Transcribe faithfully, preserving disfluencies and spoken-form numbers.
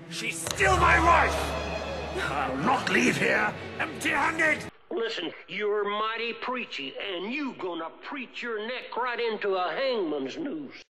She's still my wife! I'll not leave here empty-handed! Listen, you're mighty preachy, and you gonna preach your neck right into a hangman's noose.